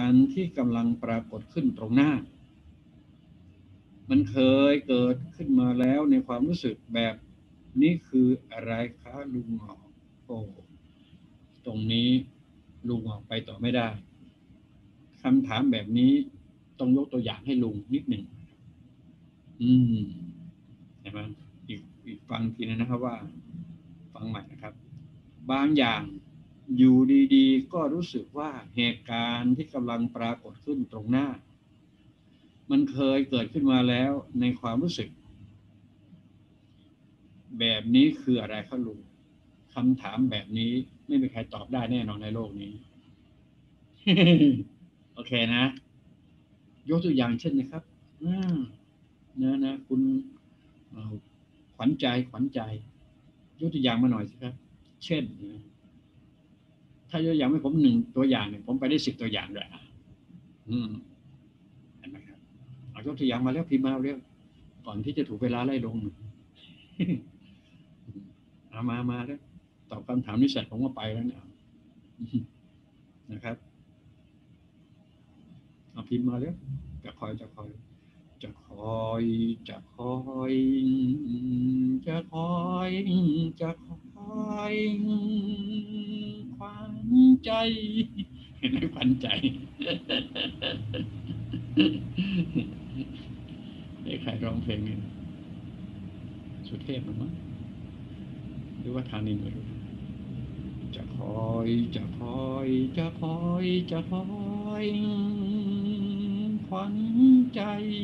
การณ์ที่กำลังปรากฏขึ้นตรงหน้ามันเคยเกิดขึ้นมาแล้วในความรู้สึกแบบนี้คืออะไรคะลุงหงอกโอ้ตรงนี้ลุงหงอกไปต่อไม่ได้คำถามแบบนี้ต้องยกตัวอย่างให้ลุงนิดหนึ่งอืมเห็นไหมอีกฟังทีนะครับว่าฟังใหม่นะครับบางอย่างอยู่ดีๆก็รู้สึกว่าเหตุการณ์ที่กำลังปรากฏขึ้นตรงหน้ามันเคยเกิดขึ้นมาแล้วในความรู้สึกแบบนี้คืออะไรครับลุงคำถามแบบนี้ไม่มีใครตอบได้แน่นอนในโลกนี้ โอเคนะยกตัวอย่างเช่นนะครับอ่านะคุณขวัญใจยกตัวอย่างมาหน่อยสิครับเช่นถ้ายกตัวอย่างให้ผมหนึ่งตัวอย่างเนี่ยผมไปได้10ตัวอย่างด้วยอืมเห็นไหมครับเอายกตัวอย่างมาแล้วพิมพ์มาเร็วก่อนที่จะถูกเวลาไล่ลง เอามาแล้วตอบคำถามนี้เสร็จผมก็ไปแล้วเนี่ยนะครับเอาพิมพ์มาแล้วจะคอยจะคอยจะคอยจะคอยจะคอยจะคอยขวัญใจเห็นไหมขวัญใจไอ้ใครร้องเพลงนี่สุเทพหรือมั้งหรือว่าธานินทร์ไม่รู้จะคอยจะคอยจะคอยจะคอยขวัญใจ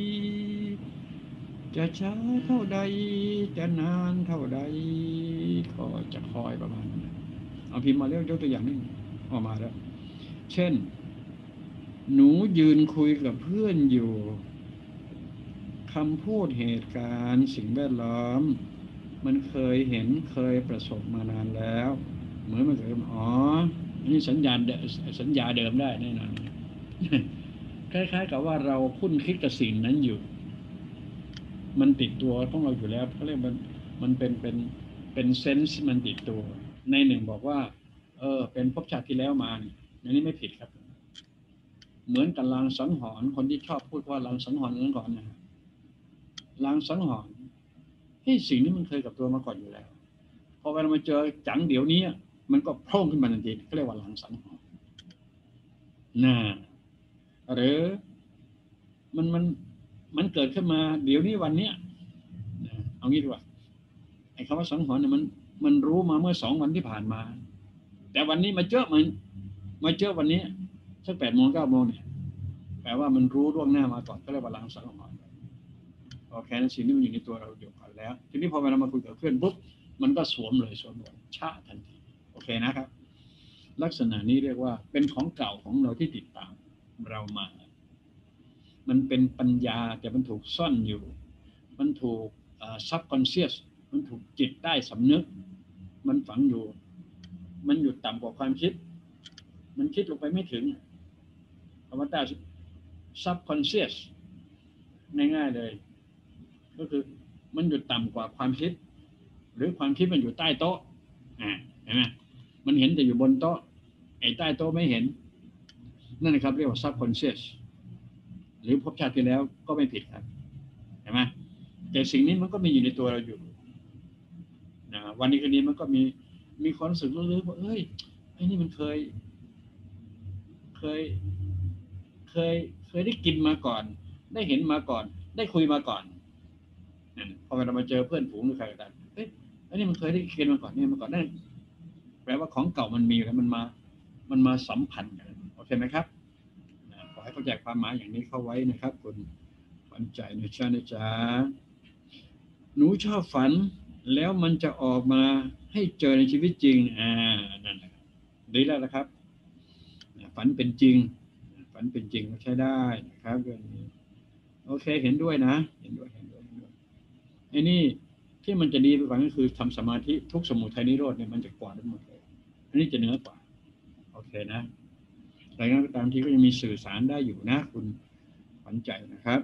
จะช้าเท่าใดจะนานเท่าใดก็จะคอยประมาณนั้นเอาพิมพ์มาเรียกยกตัวอย่างนึงออกมาแล้วเช่นหนูยืนคุยกับเพื่อนอยู่คำพูดเหตุการณ์สิ่งแวดล้อมมันเคยเห็นเคยประสบมานานแล้วเหมือนมันเคยอ๋อนี่สัญญาเดิมได้แน่นอนคล้ายๆกับว่าเราคุ้นคิดกับสิ่งนั้นอยู่มันติดตัวของเราอยู่แล้วเขาเรียกมันเป็นเซนส์มันติดตัวในหนึ่งบอกว่าเป็นภพชาติที่แล้วมาเนี่ยอันนี้ไม่ผิดครับเหมือนกับลางสังหรณ์คนที่ชอบพูดว่าลางสังหรณ์นั้นก่อนนะลางสังหรณ์ที่สิ่งนี้มันเคยกับตัวมาก่อนอยู่แล้วพอเวลามาเจอจังเดี๋ยวนี้มันก็โผล่ขึ้นมาทันทีเขาเรียกว่าลางสังหรณ์น่าหรือมันมันมันเกิดขึ้นมาเดี๋ยวนี้วันเนี้ยเอางี้ดีกว่าไอ้คำว่าสังหรณ์เนี่ยมันรู้มาเมื่อ2 วันที่ผ่านมาแต่วันนี้มาเจอวันนี้สัก8 โมง 9 โมงเนี่ยแปลว่ามันรู้ล่วงหน้ามาก่อนก็เรียกว่าลางสังหรณ์โอเคนั่นสิ่งที่มันอยู่ในตัวเราอยู่ก่อนแล้วทีนี้พอเวลามาคุยกับเพื่อนปุ๊บมันก็สวมชะทันทีโอเคนะครับลักษณะนี้เรียกว่าเป็นของเก่าของเราที่ติดตามเรามามันเป็นปัญญาแต่มันถูกซ่อนอยู่มันถูกsubconscious มันถูกจิตใต้สำนึกมันฝังอยู่มันอยู่ต่ำกว่าความคิดมันคิดลงไปไม่ถึงคำว่าใต้ subconscious ง่ายๆเลยก็คือมันอยู่ต่ำกว่าความคิดหรือความคิดมันอยู่ใต้โต๊ะเห็นไหมมันเห็นแต่อยู่บนโต๊ะไอ้ใต้โต๊ะไม่เห็นนั่นนะครับเรียกว่า subconscious หรือภพชาติที่แล้วก็ไม่ผิดครับเห็นไหมแต่สิ่งนี้มันก็มีอยู่ในตัวเราอยู่นะวันนี้คืนนี้มันก็มีความรู้สึกลึกๆว่าเอ้ยไอ้นี่มันเคยเคยเคยได้กินมาก่อนได้เห็นมาก่อนได้คุยมาก่อนพอเรามาเจอเพื่อนฝูงหรือใครก็ตามเอ้ยอันนี้มันเคยได้กินมาก่อนนี่มาก่อนนั่นแปลว่าของเก่ามันมีแล้วมันมาสัมพันธ์กันโอเคไหมครับขอให้เข้าใจความหมายอย่างนี้เข้าไว้นะครับคุณฝันใจนะจ๊ะหนูชอบฝันแล้วมันจะออกมาให้เจอในชีวิตจริงนั่นแหละดีแล้วนะครับฝันเป็นจริงฝันเป็นจริงก็ใช้ได้นะครับเรื่องนี้โอเคเห็นด้วยนะเห็นด้วยไอ้นี่ที่มันจะดีไปกว่าก็คือทำสมาธิทุกสมุทัยนิโรธเนี่ยมันจะกว่าทั้งหมดเลยอันนี้จะเหนือกว่าโอเคนะแต่งั้นตามที่ก็ยังมีสื่อสารได้อยู่นะคุณฝันใจนะครับ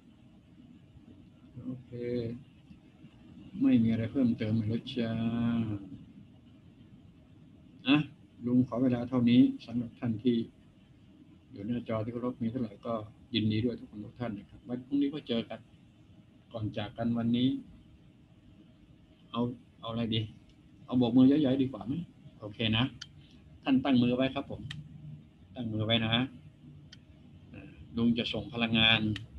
โอเคไม่มีอะไรเพิ่มเติมแล้วจ้าลุงขอเวลาเท่านี้สำหรับท่านที่อยู่อยู่หน้าจอที่เคารพมีเท่าไหร่ก็ยินดีด้วยทุกคนทุกท่านนะครับวันพรุ่งนี้ก็เจอกันก่อนจากกันวันนี้ เอาอะไรดี เอาโบกมือใหญ่ๆดีกว่าไหมโอเคนะท่านตั้งมือไว้ครับผมตั้งมือไว้นะลุงจะส่งพลังงาน